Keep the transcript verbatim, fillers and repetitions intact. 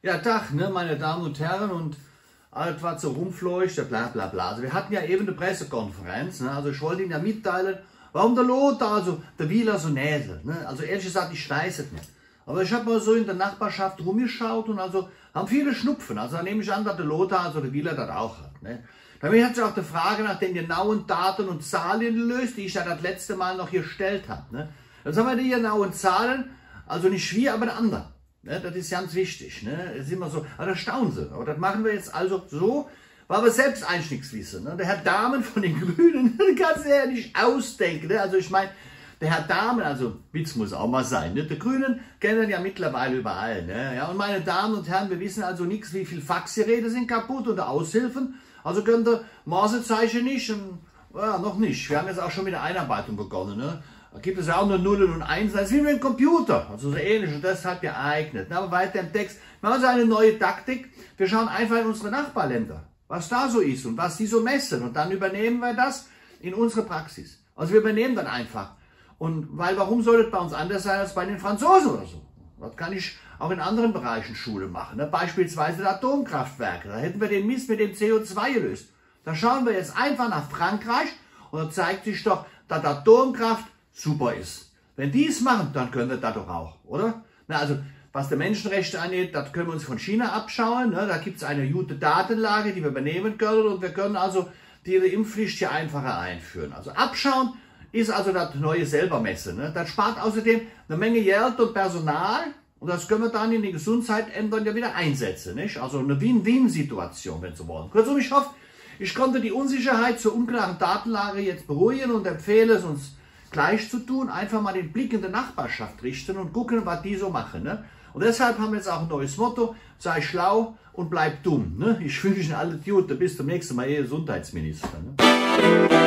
Ja, Tag, ne, meine Damen und Herren, und alles, was so rumfleucht, bla bla bla. Also wir hatten ja eben eine Pressekonferenz, ne? Also ich wollte Ihnen ja mitteilen, warum der Lothar, also der Wieler, so näselt. Ne? Also ehrlich gesagt, ich weiß es nicht. Aber ich habe mal so in der Nachbarschaft rumgeschaut und also haben viele Schnupfen. Also da nehme ich an, dass der Lothar, also der Wieler, das auch hat. Ne? Damit hat sich auch die Frage nach den genauen Daten und Zahlen gelöst, die ich ja das letzte Mal noch hier gestellt habe. Ne? Jetzt haben wir die genauen Zahlen, also nicht wir, aber der andere. Ne, das ist ganz wichtig. Ne? Das ist immer so, also das staunen Sie. Aber das machen wir jetzt also so, weil wir selbst eigentlich nichts wissen. Ne? Der Herr Dahmen von den Grünen, kann sich ja nicht ausdenken. Ne? Also ich meine, der Herr Dahmen, also Witz muss auch mal sein. Ne? Die Grünen kennen ja mittlerweile überall. Ne? Ja, und meine Damen und Herren, wir wissen also nichts, wie viele Faxgeräte sind kaputt und Aushilfen. Also können die Morsezeichen nicht. Und, ja, noch nicht. Wir haben jetzt auch schon mit der Einarbeitung begonnen. Ne? Da gibt es ja auch nur Nullen und Einsen. Das ist wie mit dem Computer. Also so ähnlich und deshalb geeignet. Aber weiter im Text. Wir haben also eine neue Taktik. Wir schauen einfach in unsere Nachbarländer, was da so ist und was die so messen. Und dann übernehmen wir das in unsere Praxis. Also wir übernehmen dann einfach. Und weil, warum soll das bei uns anders sein als bei den Franzosen oder so? Das kann ich auch in anderen Bereichen Schule machen. Ne? Beispielsweise Atomkraftwerke. Da hätten wir den Mist mit dem C O zwei gelöst. Da schauen wir jetzt einfach nach Frankreich und da zeigt sich doch, dass Atomkraft super ist. Wenn die es machen, dann können wir das doch auch, oder? Na, also, was die Menschenrechte angeht, das können wir uns von China abschauen. Ne? Da gibt es eine gute Datenlage, die wir übernehmen können und wir können also die Impfpflicht hier einfacher einführen. Also abschauen ist also das neue Selbermessen. Ne? Das spart außerdem eine Menge Geld und Personal und das können wir dann in die Gesundheitsämtern ja wieder einsetzen. Nicht? Also eine Win-Win-Situation, wenn Sie wollen. Kurzum, ich hoffe, ich konnte die Unsicherheit zur unklaren Datenlage jetzt beruhigen und empfehle es uns gleich zu tun, einfach mal den Blick in die Nachbarschaft richten und gucken, was die so machen. Ne? Und deshalb haben wir jetzt auch ein neues Motto: sei schlau und bleib dumm. Ne? Ich wünsche Ihnen alles Gute, bis zum nächsten Mal, Ihr Gesundheitsminister. Ne?